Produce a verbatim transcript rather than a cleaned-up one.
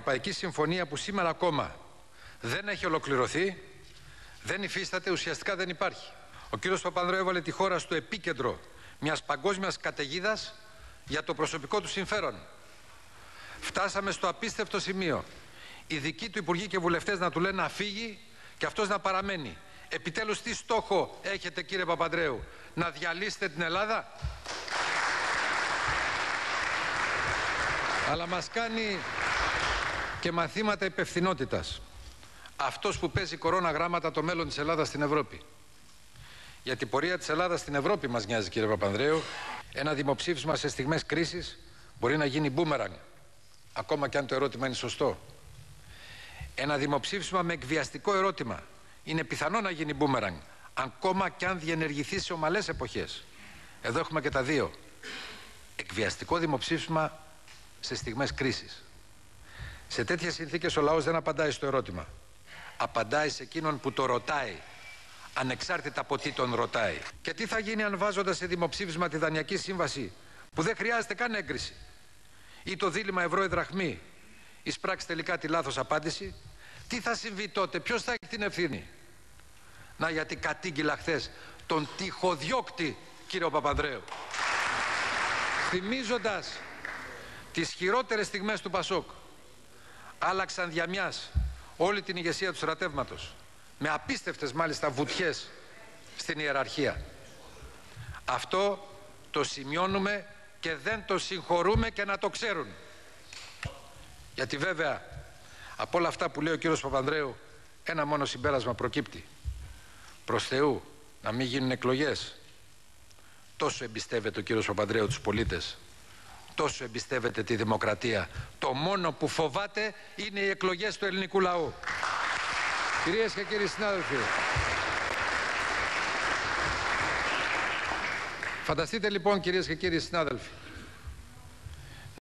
Ευρωπαϊκή Συμφωνία που σήμερα ακόμα δεν έχει ολοκληρωθεί, δεν υφίσταται, ουσιαστικά δεν υπάρχει. Ο κύριος Παπανδρέου έβαλε τη χώρα στο επίκεντρο μιας παγκόσμιας καταιγίδας για το προσωπικό του συμφέρον. Φτάσαμε στο απίστευτο σημείο οι δικοί του υπουργοί και βουλευτές να του λένε να φύγει και αυτός να παραμένει. Επιτέλους, τι στόχο έχετε, κύριε Παπανδρέου, να διαλύσετε την Ελλάδα? Αλλά μας κάνει και μαθήματα υπευθυνότητας αυτός που παίζει κορώνα γράμματα το μέλλον της Ελλάδας στην Ευρώπη. Για την πορεία της Ελλάδας στην Ευρώπη μας νοιάζει, κύριε Παπανδρέου. Ένα δημοψήφισμα σε στιγμές κρίσης μπορεί να γίνει μπούμερανγκ, ακόμα και αν το ερώτημα είναι σωστό. Ένα δημοψήφισμα με εκβιαστικό ερώτημα είναι πιθανό να γίνει μπούμερανγκ, ακόμα και αν διενεργηθεί σε ομαλές εποχές. Εδώ έχουμε και τα δύο. Εκβιαστικό δημοψήφισμα σε στιγμές κρίσης. Σε τέτοιες συνθήκες ο λαός δεν απαντάει στο ερώτημα. Απαντάει σε εκείνον που το ρωτάει, ανεξάρτητα από τι τον ρωτάει. Και τι θα γίνει αν, βάζοντας σε δημοψήφισμα τη Δανειακή Σύμβαση, που δεν χρειάζεται καν έγκριση, ή το δίλημμα ευρώ ή δραχμή, εισπράξει τελικά τη λάθος απάντηση? Τι θα συμβεί τότε, ποιος θα έχει την ευθύνη? Να, γιατί κατήγγειλα χθες τον τυχοδιώκτη κύριο Παπανδρέου, θυμίζοντας τις χειρότερες στιγμές του Πασόκ. Άλλαξαν διαμιάς όλη την ηγεσία του στρατεύματος, με απίστευτες μάλιστα βουτιές στην ιεραρχία. Αυτό το σημειώνουμε και δεν το συγχωρούμε, και να το ξέρουν. Γιατί βέβαια από όλα αυτά που λέει ο κύριος Παπανδρέου ένα μόνο συμπέρασμα προκύπτει. Προς Θεού να μην γίνουν εκλογές. Τόσο εμπιστεύεται ο κύριος Παπανδρέου τους πολίτες, τόσο εμπιστεύεται τη δημοκρατία. Το μόνο που φοβάται είναι οι εκλογές του ελληνικού λαού. Κυρίες και κύριοι συνάδελφοι, φανταστείτε λοιπόν, κυρίες και κύριοι συνάδελφοι,